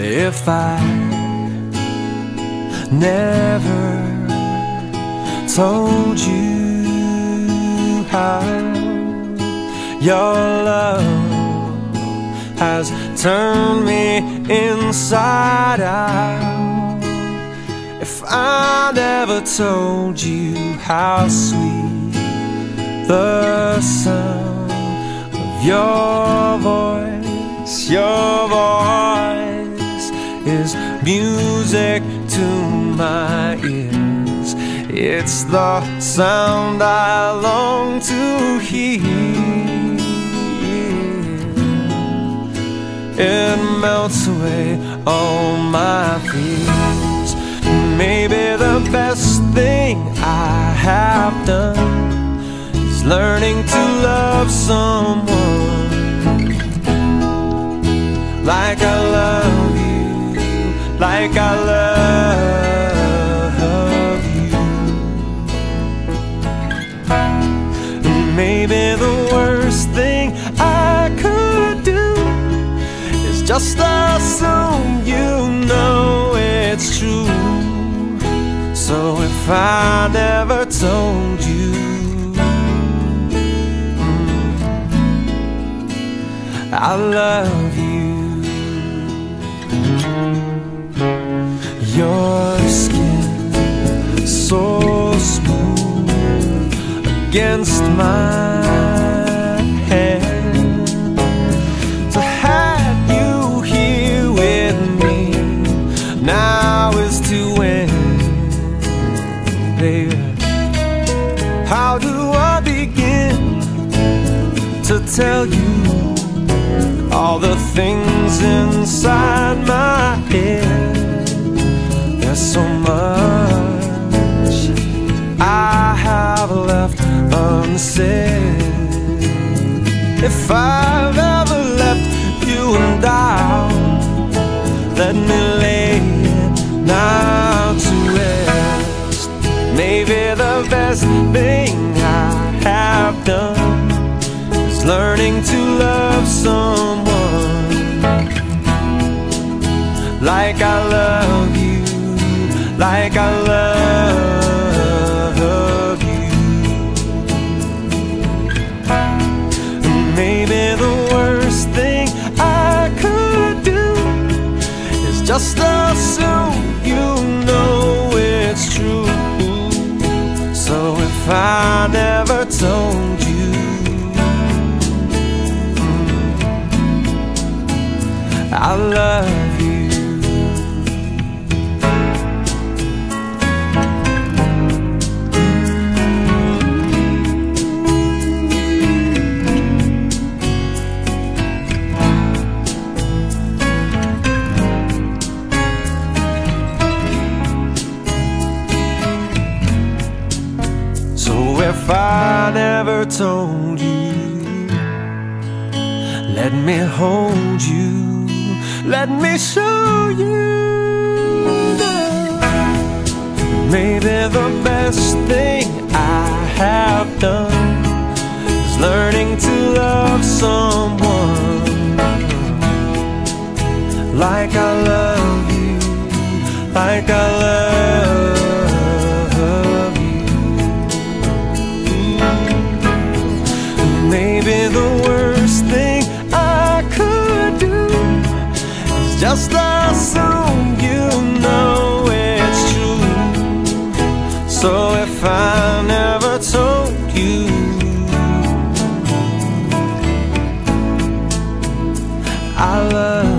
if I never told you how your love has turned me inside out, if I never told you how sweet the sound of your voice is music to my ears. It's the sound I long to hear. It melts away all my fears. Maybe the best thing I have done is learning to love someone like I love you, like I love you. Maybe the worst thing I could do is just assume you know it's true. So if I never told you, I love you. Your skin so smooth against my hand, to have you here with me now is to end, baby. How do I begin to tell you all the things inside my head? There's so much I have left unsaid. If I've ever left you in doubt, let me lay it now to rest. Maybe the best thing I have done is learning to love someone like I love you, like I love you. Maybe the worst thing I could do is just assume you know it's true. So if I never told you, I love you. If I never told you, let me hold you, let me show you. Maybe the best thing I have done is learning to love someone like I love you, like I love you. Maybe the worst thing I could do is just assume you know it's true. So if I never told you, I love you.